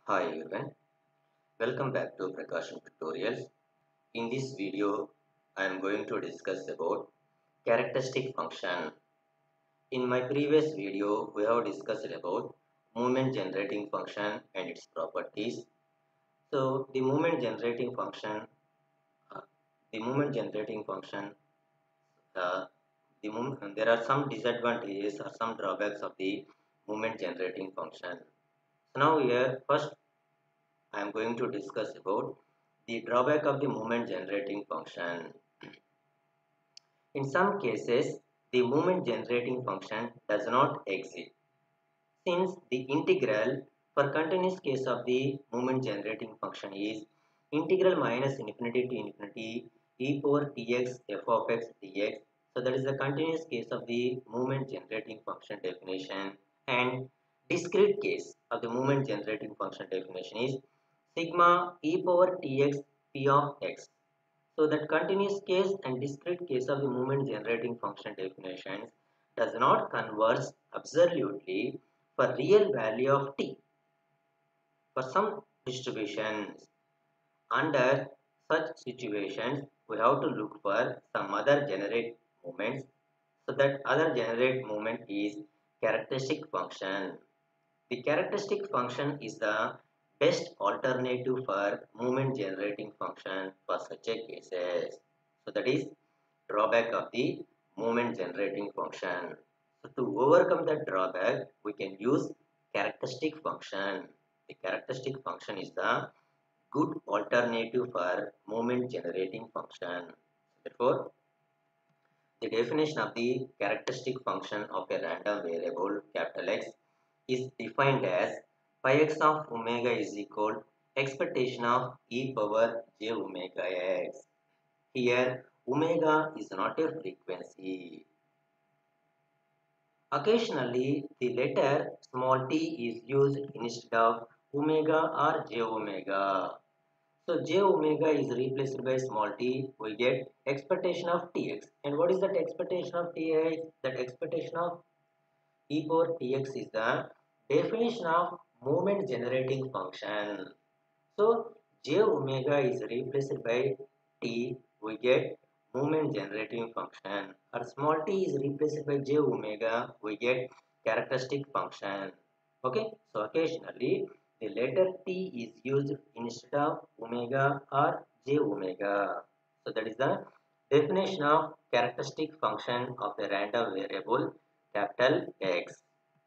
Hi everyone, welcome back to Prakasham Tutorials. In this video, I am going to discuss about characteristic function. In my previous video, we have discussed about movement generating function and its properties. So the movement generating function, uh, the movement generating function, uh, there are some disadvantages or some drawbacks of the movement generating function. So now here, first I am going to discuss about the drawback of the moment generating function. In some cases, the moment generating function does not exist. Since the integral for continuous case of the moment generating function is integral minus infinity to infinity e power dx f of x dx. So that is the continuous case of the moment generating function definition, and discrete case of the moment generating function definition is sigma e power tx p of x. So that continuous case and discrete case of the moment generating function definitions does not converge absolutely for real value of t for some distributions. Under such situations, we have to look for some other generate moments. So that other generate moment is characteristic function. The characteristic function is the best alternative for moment generating function for such a cases. So that is drawback of the moment generating function. So to overcome that drawback, we can use characteristic function. The characteristic function is the good alternative for moment generating function. Therefore, the definition of the characteristic function of a random variable capital X is defined as pi x of omega is equal expectation of e power j omega x. Here, omega is not a frequency. Occasionally, the letter small t is used instead of omega or j omega. So j omega is replaced by small t, we get expectation of tx. And what is that expectation of tx? That expectation of e power tx is the definition of moment generating function. So j omega is replaced by t, we get moment generating function, or small t is replaced by j omega, we get characteristic function. Okay, so occasionally the letter t is used instead of omega or j omega. So that is the definition of characteristic function of a random variable capital X.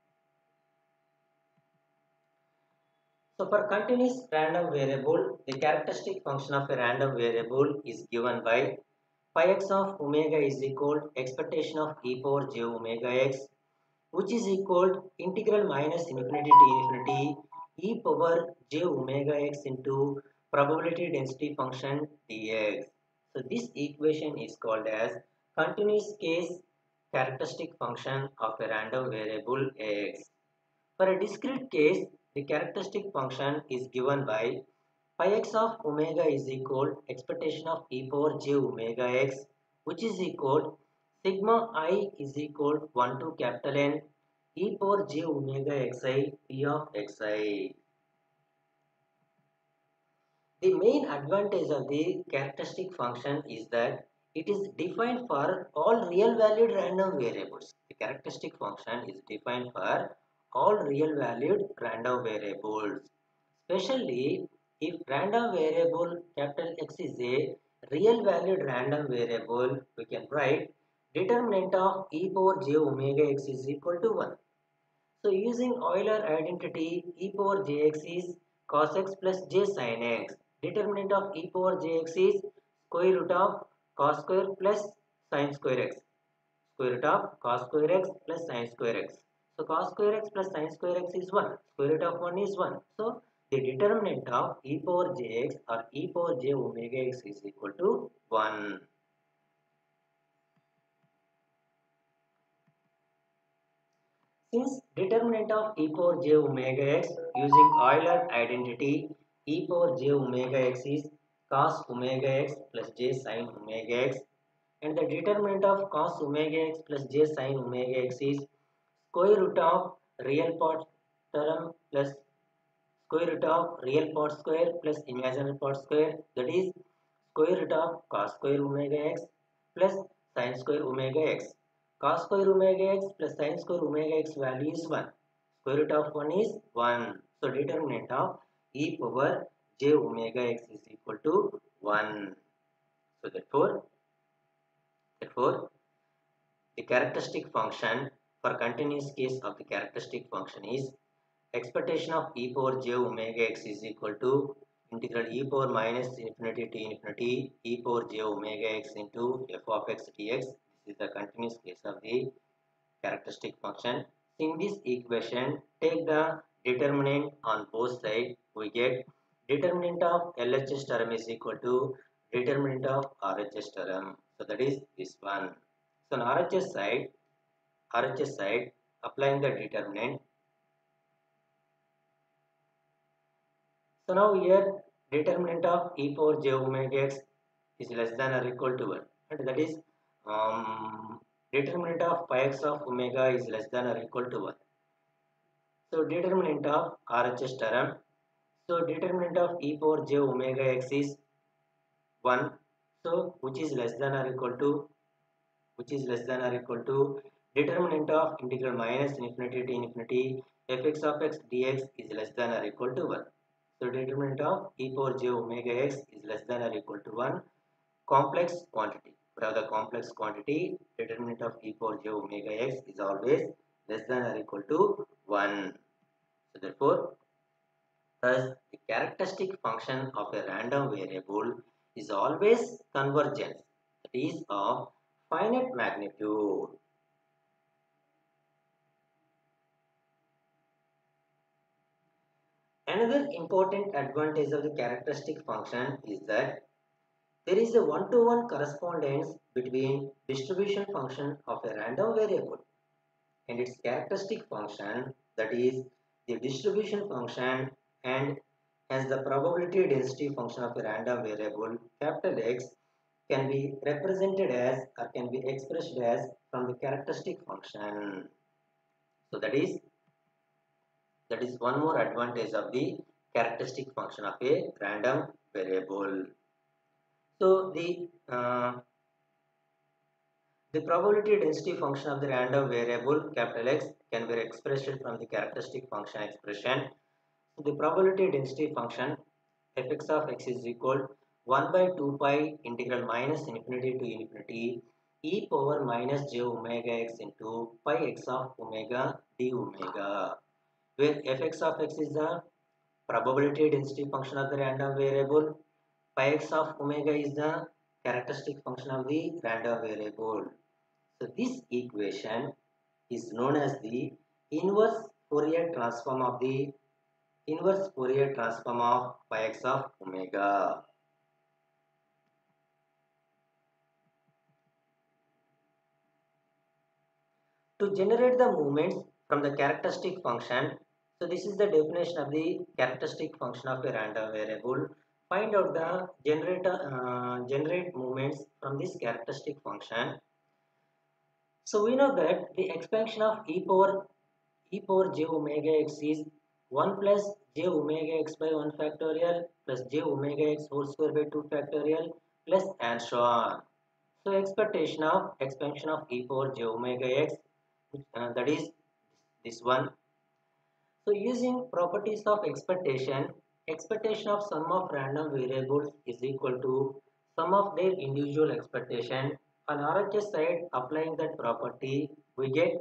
So for continuous random variable, the characteristic function of a random variable is given by pi x of omega is equal expectation of e power j omega x, which is equal integral minus infinity to infinity e power j omega x into probability density function dx. So this equation is called as continuous case characteristic function of a random variable x. For a discrete case, the characteristic function is given by pi x of omega is equal expectation of e power j omega x, which is equal sigma I is equal 1 to capital N e power j omega xi p of xi. The main advantage of the characteristic function is that it is defined for all real valued random variables. The characteristic function is defined for all real valued random variables. Especially if random variable capital X is a real valued random variable, we can write determinant of e power j omega x is equal to 1. So using Euler identity, e power jx is cos x plus j sin x. Determinant of e power jx is square root of cos square plus sin square x. Square root of cos square x plus sin square x. So cos square x plus sin square x is 1. Square root of 1 is 1. So the determinant of e power jx or e power j omega x is equal to 1. Since determinant of e power j omega x using Euler identity, e power j omega x is cos omega x plus j sin omega x, and the determinant of cos omega x plus j sin omega x is square root of real part term plus square root of real part square plus imaginary part square, that is square root of cos square omega x plus sin square omega x. Cos square omega x plus sin square omega x value is 1. Square root of 1 is 1. So determinant of e power j omega x is equal to 1. So therefore the characteristic function for continuous case of the characteristic function is expectation of e power j omega x is equal to integral e power minus infinity to infinity e power j omega x into f of x dx. This is the continuous case of the characteristic function. In this equation, take the determinant on both sides. We get determinant of LHS term is equal to determinant of RHS term. So that is this one. So on RHS side, applying the determinant. So now here determinant of e power j omega x is less than or equal to 1. And that is determinant of pi x of omega is less than or equal to 1. So determinant of RHS term. So determinant of e power j omega x is 1. So which is less than or equal to determinant of integral minus infinity to infinity fx of x dx is less than or equal to 1. So determinant of e power j omega x is less than or equal to 1. Complex quantity. For the complex quantity, determinant of e power j omega x is always less than or equal to 1. So therefore, thus the characteristic function of a random variable is always convergence, that is of finite magnitude. Another important advantage of the characteristic function is that there is a one-to-one correspondence between distribution function of a random variable and its characteristic function, that is the distribution function, and as the probability density function of a random variable capital X can be represented as or can be expressed as from the characteristic function. So that is one more advantage of the characteristic function of a random variable. So the probability density function of the random variable capital X can be expressed from the characteristic function expression. So the probability density function fx of x is equal 1 by 2 pi integral minus infinity to infinity e power minus j omega x into pi x of omega d omega, where fx of x is the probability density function of the random variable, pi x of omega is the characteristic function of the random variable. So this equation is known as the inverse Fourier transform of pi x of omega. To generate the movements from the characteristic function, so this is the definition of the characteristic function of a random variable. Find out the generate movements from this characteristic function. So we know that the expansion of e power j omega x is 1 plus j omega x by 1 factorial plus j omega x whole square by 2 factorial plus and so on. So expectation of expansion of e power j omega x, that is this one. So using properties of expectation of sum of random variables is equal to sum of their individual expectation. On RHS side, applying that property, we get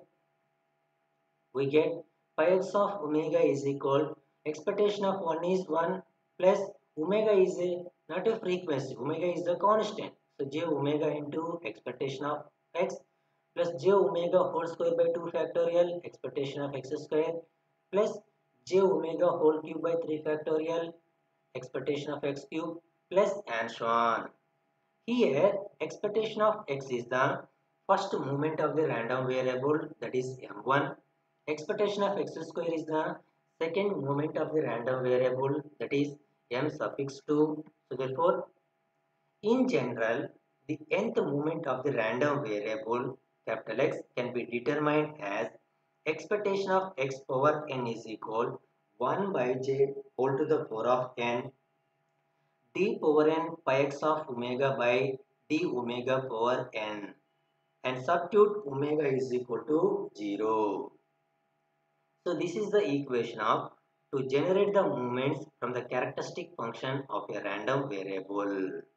pi x of omega is equal expectation of 1 is 1 plus omega is not a frequency, omega is the constant. So j omega into expectation of x plus j omega whole square by 2 factorial expectation of x square plus j omega whole cube by 3 factorial expectation of x cube plus and so on. Here expectation of x is the first movement of the random variable, that is m1. Expectation of x square is the second movement of the random variable, that is m suffix 2. So therefore, in general, the nth movement of the random variable capital X can be determined as expectation of x power n is equal 1 by j whole to the power of n d power n pi x of omega by d omega power n, and substitute omega is equal to 0. So this is the equation of to generate the moments from the characteristic function of a random variable.